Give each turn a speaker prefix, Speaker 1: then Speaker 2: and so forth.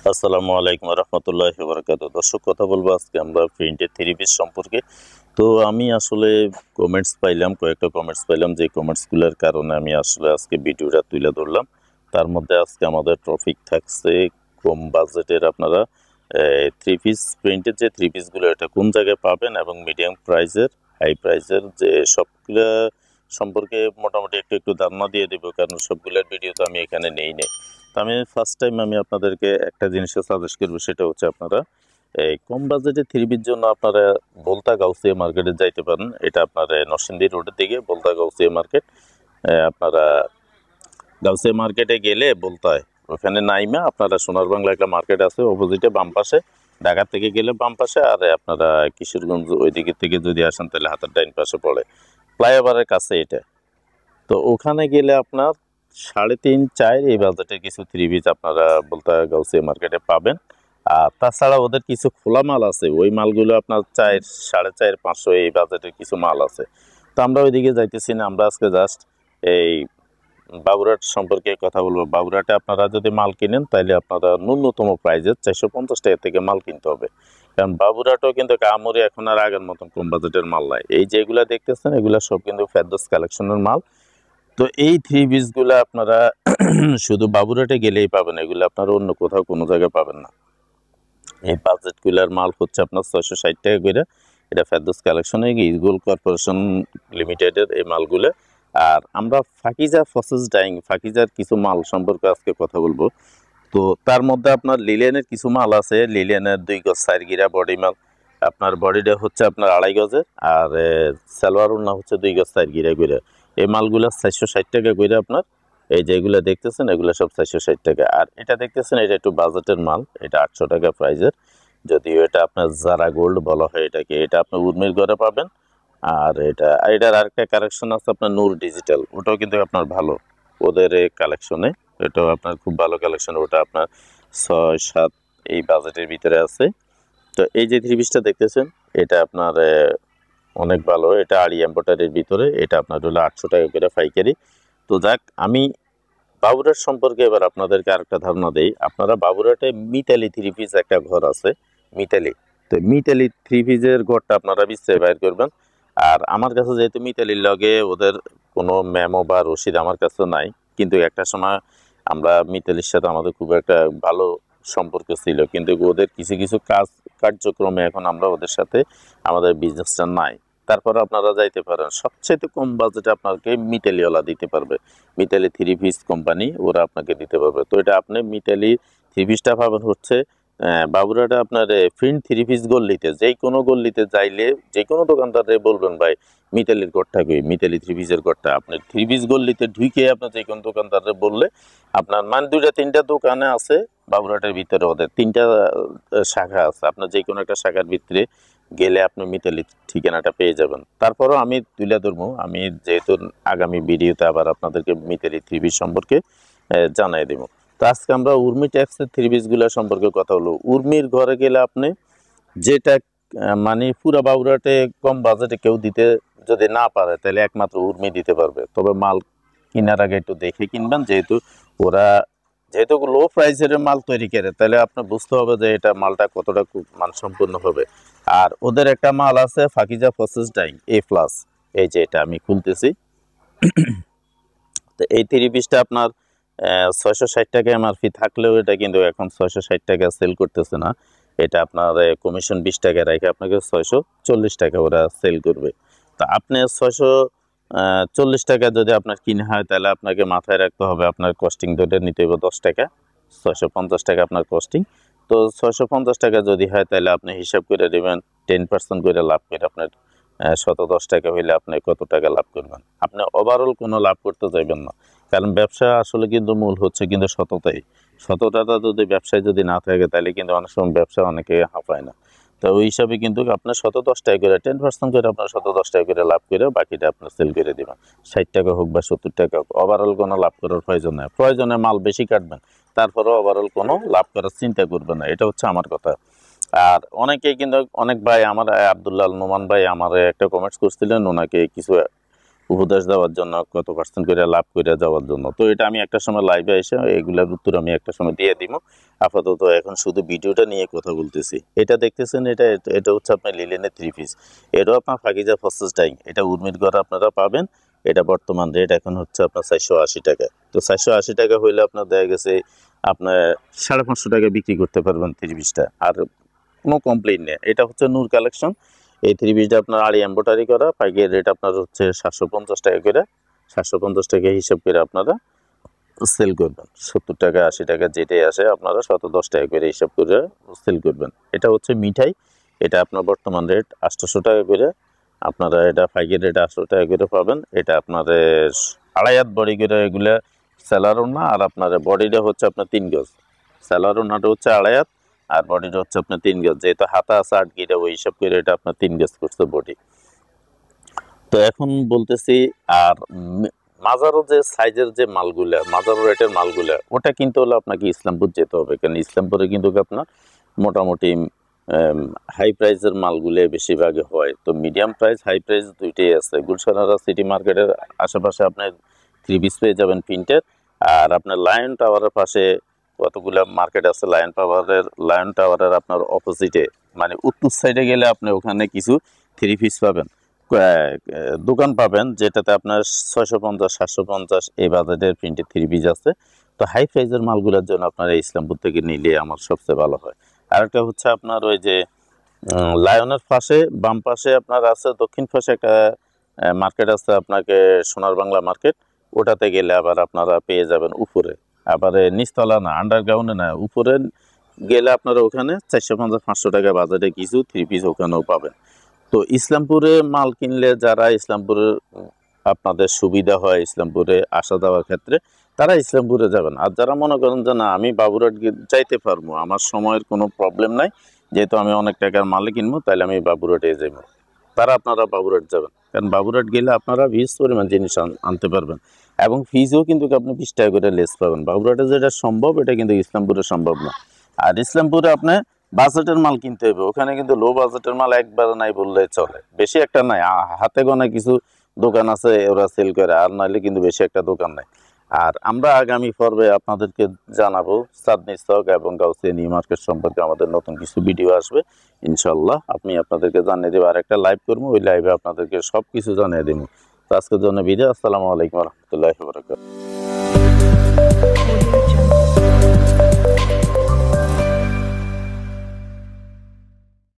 Speaker 1: আসসালামু আলাইকুম রহমতুল্লাহি ওয়া বারাকাতুহু। দর্শক, কথা বলবো আজকে আমরা প্রিন্টেড থ্রি পিস সম্পর্কে। তো আমি আসলে কয়েকটা কমেন্টস পাইলাম, যে কমেন্টসগুলোর কারণে আমি আসলে আজকে ভিডিওটা তুলে ধরলাম। তার মধ্যে আজকে আমাদের টপিক থাকছে কম বাজেটের আপনারা থ্রি পিস, প্রিন্টেড যে থ্রি পিসগুলো এটা কোন জায়গায় পাবেন, এবং মিডিয়াম প্রাইসের, হাই প্রাইসের যে সবগুলো সম্পর্কে মোটামুটি একটু একটু ধারণা দিয়ে দেবো, কারণ সবগুলোর ভিডিও তো আমি এখানে নেই। আমি ফার্স্ট টাইম আমি আপনাদেরকে একটা জিনিসের সাজেস্ট করবো, সেটা হচ্ছে আপনারা এই কম বাজেটে থ্রি পির জন্য আপনারা বলতা গাউসিয়া মার্কেটে যাইতে পারেন। এটা আপনার নরসিংদী রোডের দিকে বলতা গাউসিয়া মার্কেট। আপনারা গাউসিয়া মার্কেটে গেলে বলতায় ওখানে নাইমা আপনারা সোনার বাংলা একটা মার্কেট আছে অপোজিটে বাম পাশে, ঢাকা থেকে গেলে বাম পাশে, আর আপনারা কিশোরগঞ্জ ওই দিকে থেকে যদি আসেন তাহলে হাতের ডাইন পাশে পড়ে, ফ্লাইওভারের কাছে এটা। তো ওখানে গেলে আপনার 3.5-4 এই বাজেটের কিছু থ্রি পিস আপনারা বলতে গাউসিয়া মার্কেটে পাবেন। আর তাছাড়া ওদের কিছু খোলা মাল আছে, ওই মালগুলো আপনার 4, 4.5, 500 এই বাজেটের কিছু মাল আছে। তো আমরা ওইদিকে যাইতেছি না, আমরা আজকে জাস্ট এই বাবুরহাট সম্পর্কে কথা বলবো। বাবুরহাটে আপনারা যদি মাল কিনেন তাহলে আপনারা ন্যূনতম প্রাইজে 450 টাকা থেকে মাল কিনতে হবে, কারণ বাবুরহাটও কিন্তু কামড়ে এখন আর আগের মতন কম বাজেটের মাল নাই। এই যেগুলা দেখতেছেন এগুলা সব কিন্তু ফেরদৌস কালেকশনের মাল। তো এই থ্রি পিসগুলো আপনারা শুধু বাবুরহাটে গেলেই পাবেন, এগুলো আপনারা অন্য কোথাও কোনো জায়গায় পাবেন না। এই বাজেটগুলোর মাল হচ্ছে আপনার 660 টাকা করে। এটা ফেরদৌস কালেকশনে ইজগুল কর্পোরেশন লিমিটেডের এই মালগুলো। আর আমরা ফাকিজা প্রসেস ডাইং, ফাকিজার কিছু মাল সম্পর্কে আজকে কথা বলবো। তো তার মধ্যে আপনার লিলেনের কিছু মাল আছে, লিলেনের 2 গজ 4 গিরা বডি মাল। আপনার বডিটা হচ্ছে আপনার 2.5 গজের, আর সালোয়ার ওড়না হচ্ছে 2 গজ 4 গিরা করে। এই মালগুলো 460 টাকা করে আপনার। এই যেগুলো দেখতেছেন এগুলো সব 460 টাকা। আর এটা দেখতেছেন এটা একটু বাজেটের মাল, এটা 800 টাকা প্রাইজের, যদিও এটা আপনার জারা গোল্ড বলা হয় এটাকে। এটা আপনি উর্মির ঘরে পাবেন। আর এটার আরেকটা কালেকশন আছে আপনার নূর ডিজিটাল, ওটাও কিন্তু আপনার ভালো ওদের কালেকশনে। এটাও আপনার খুব ভালো কালেকশন, ওটা আপনার 6-7 এই বাজেটের ভিতরে আছে। তো এই যে থ্রি পিসটা দেখতেছেন এটা আপনার অনেক ভালো, এটা আড়ি এম্বয়ডারির ভিতরে, এটা আপনার হলো 800 টাকা করে পাইকারি। তো যাক, আমি বাবুরহাট সম্পর্কে এবার আপনাদেরকে আরেকটা ধারণা দেই। আপনারা বাবুরহাটে মিতালি থ্রি পিস একটা ঘর আছে, মিতালি। তো মিতালি থ্রি পিসের ঘরটা আপনারা বিস্তারিত বাইর করবেন। আর আমার কাছে যেহেতু মিতালির লগে ওদের কোনো মেমো বা রসিদ আমার কাছে নাই, কিন্তু একটা সময় আমরা মিতালির সাথে আমাদের খুব একটা ভালো সম্পর্ক ছিল, কিন্তু ওদের কিছু কিছু কার্যক্রমে এখন আমরা ওদের সাথে আমাদের বিজনেসটা নাই। তারপরে আপনারা যাইতে পারেন, সবচেয়ে কম বাজেটে আপনাকে মিতালিওয়ালা দিতে পারবে। মিতালি থ্রি পিস কোম্পানি ওরা আপনাকে দিতে পারবে। তো এটা আপনি মিতালি থ্রি পিসটা পাবেন হচ্ছে বাবুরহাটে আপনার প্রিন্ট থ্রি পিস গল্লিতে, যেই কোনো গল্লিতে যাইলে যে কোনো দোকানদারে বলবেন ভাই মিতালির ঘরটা কই, মিতালি থ্রি পিসের ঘরটা। আপনি থ্রি পিস গল্লিতে ঢুকে আপনার যে কোনো দোকানদারে বললে আপনার 2-3টা দোকানে আছে বাবুরহাটের ভিতরে, ওদের 3টা শাখা আছে। আপনার যে কোনো একটা শাখার ভিতরে গেলে আপনি মিতালি ঠিকানাটা পেয়ে যাবেন। তারপরও আমি তুলে ধরবো, আমি যেহেতু আগামী ভিডিওতে আবার আপনাদেরকে মিতালি থ্রি পিস সম্পর্কে জানাই দেবো। তো আজকে আমরা উর্মি ট্যাক্সের থ্রি পিসগুলো সম্পর্কে কথা হলো। উর্মির ঘরে গেলে আপনি যেটা মানে পুরা বাবুরহাটে কম বাজেটে কেউ দিতে যদি না পারে তাহলে একমাত্র উর্মি দিতে পারবে। তবে মাল কেনার আগে একটু দেখে কিনবেন, যেহেতু লো প্রাইসের মাল তৈরি করে, তাহলে আপনি বুঝতে হবে যে এটা মালটা কতটা মানসম্পন্ন হবে। আর ওদের একটা মাল আছে ফাকিজা প্রসেস ডাইং A+, এই যে এটা আমি খুলতেছি। তো এই থ্রি পিসটা আপনার 660 টাকা এমআরপি থাকলেও এটা কিন্তু এখন 660 টাকা সেল করতেছে না। এটা আপনার কমিশন 20 টাকা রেখে আপনাকে 640 টাকা ওরা সেল করবে। তো আপনি 640 টাকা যদি আপনার কিনে হয় তাহলে আপনাকে মাথায় রাখতে হবে আপনার কস্টিং ধরে নিতে হবে 10 টাকা, 650 টাকা আপনার কস্টিং। তো 650 টাকা যদি হয় তাহলে আপনি হিসাব করে দেবেন 10% করে লাভ করে আপনার 110 টাকা হইলে আপনি কত টাকা লাভ করবেন। আপনি ওভারঅল কোনো লাভ করতে চাইবেন না, কারণ ব্যবসা আসলে কিন্তু মূল হচ্ছে কিন্তু সততাই। সততাটা যদি ব্যবসায় যদি না থাকে তাহলে কিন্তু অনেক সময় ব্যবসা অনেকে হাঁপায় না। তো ওই হিসাবে কিন্তু আপনার 110 টাকা করে 10% করে আপনার 110 টাকা করে লাভ করে বাকিটা আপনার সেল করে দেবেন। 60 টাকা হোক বা 70 টাকা হোক, ওভারঅল কোনো লাভ করার প্রয়োজন নেই। প্রয়োজনে মাল বেশি কাটবেন, তারপরেও ওভারঅল কোনো লাভ করার চিন্তা করবেন না। এটা হচ্ছে আমার কথা। আর অনেকেই কিন্তু অনেক ভাই আমার আব্দুল্লাহ নোমান ভাই আমার একটা কমেন্টস করছিলেন, ওনাকে কিছু উপদেশ দেওয়ার জন্য, কত পার্সেন্ট করে লাভ করে যাওয়ার জন্য। তো এটা আমি একটা সময় লাইভে এসে এগুলার উত্তর আমি একটা সময় দিয়ে দিব। আপাতত এখন শুধু ভিডিওটা নিয়ে কথা বলতেছি। এটা দেখতেছেন, এটা হচ্ছে আপনার লিলেনের 3 পিস। এটাও আপনার ফাকিজা প্রসেস ডাইং, এটা উর্মির ঘরে আপনারা পাবেন। এটা বর্তমান রেট এখন হচ্ছে আপনার 480 টাকা। তো 480 টাকা হইলে আপনার দেখা গেছে আপনার 550 টাকা বিক্রি করতে পারবেন 3 পিসটা, আর কোনো কমপ্লেইন নেই। এটা হচ্ছে নূর কালেকশন। এই 3 পিসটা আপনার আড়ি এম্বোটারি করা, পাইকারি রেট আপনার হচ্ছে 750 টাকা করে। 750 টাকা হিসাব করে আপনারা সেল করবেন। 70 টাকা 80 টাকা যেটাই আসে আপনারা 110 টাকা করে হিসাব করে সেল করবেন। এটা হচ্ছে মিঠাই, এটা আপনার বর্তমান রেট 800 টাকা করে। আপনারা এটা পাইকারি রেট 800 টাকা করে পাবেন। এটা আপনার আড়াই হাত বডি করে এগুলা সেলার ওড়না, আর আপনার বডিটা হচ্ছে আপনার 3 গজ। সেলার ওড়নাটা হচ্ছে আড়াই হাত, আর বডিটা হচ্ছে আপনার 3 গজ। যেহেতু হাতা আছে 8 গিটা, ওই হিসাব করে এটা আপনার 3 গজ করছে বডি। তো এখন বলতেছি, আর মাজারো যে সাইজের যে মালগুলা, মাজারো রেটের মালগুলা, ওটা কিনতে হলে আপনাকে ইসলামপুর যেতে হবে। কারণ ইসলামপুরে কিন্তু আপনার মোটামুটি হাই প্রাইসের মালগুলো বেশিরভাগে হয়। তো মিডিয়াম প্রাইস, হাই প্রাইস দুইটাই আছে। গুলশানারা সিটি মার্কেটের আশেপাশে আপনার 3 পিস পেয়ে যাবেন প্রিন্টের। আর আপনার লায়ন টাওয়ারের পাশে কতগুলো মার্কেট আছে। লায়ন টাওয়ারের আপনার অপোজিটে, মানে উত্তর সাইডে গেলে আপনি ওখানে কিছু 3 পিস পাবেন, দোকান পাবেন, যেটাতে আপনার 650 750 এই বাজেটের প্রিন্টের 3 পিস আছে। তো হাই প্রাইসের মালগুলোর জন্য আপনারা ইসলামপুর থেকে নিলে আমার সবচেয়ে ভালো হয়। আরেকটা হচ্ছে আপনার ওই যে লায়নের পাশে বাম পাশে আপনার আছে, দক্ষিণ পাশে একটা মার্কেট আছে আপনাকে সোনার বাংলা মার্কেট। ওটাতে গেলে আবার আপনারা পেয়ে যাবেন উপরে, আবার নিচতলা না, আন্ডারগ্রাউন্ডে না, উপরে গেলে আপনারা ওখানে 450-500 টাকা বাজারে কিছু 3 পিস ওখানেও পাবেন। তো ইসলামপুরে মাল কিনলে যারা ইসলামপুরের আপনাদের সুবিধা হয় ইসলামপুরে আসা যাওয়ার ক্ষেত্রে, তারা ইসলামপুরে যাবেন। আর যারা মনে করেন যে না আমি বাবুরহাট যাইতে পারবো, আমার সময়ের কোনো প্রবলেম নাই, যেহেতু আমি অনেক টাকার মালে কিনবো, তাহলে আমি বাবুরহাটে যাবো, তারা আপনারা বাবুরহাট যাবেন। কারণ বাবুরহাট গেলে আপনারা 20 পরিমাণ জিনিস আনতে পারবেন, এবং ফিজও কিন্তু আপনি 20 টাকা করে লেস পাবেন। বাবুরহাটে যেটা সম্ভব, এটা কিন্তু ইসলামপুরে সম্ভব না। আর ইসলামপুরে আপনি বাজেটের মাল কিনতে হবে, ওখানে কিন্তু লো বাজেটের মাল একবার নাই বললে চলে, বেশি একটা নাই, হাতে গোনা কিছু দোকান আছে ওরা সেল করে, আর নাইলে কিন্তু বেশি একটা দোকান নাই। আর আমরা আগামী পর্বে আপনাদেরকে জানাবো চাঁদনী চক এবং গাউসিয়া নিউ মার্কেট সম্পর্কে আমাদের নতুন কিছু ভিডিও আসবে ইনশাল্লাহ। আমি আপনাদেরকে জানিয়ে দেবো, আর একটা লাইভ করবো, ওই লাইভে আপনাদেরকে সব কিছু জানিয়ে দেবো। তো আজকের জন্য বিদায়। আসসালামু আলাইকুম রহমতুল্লাহি ওয়া বারাকাতুহু।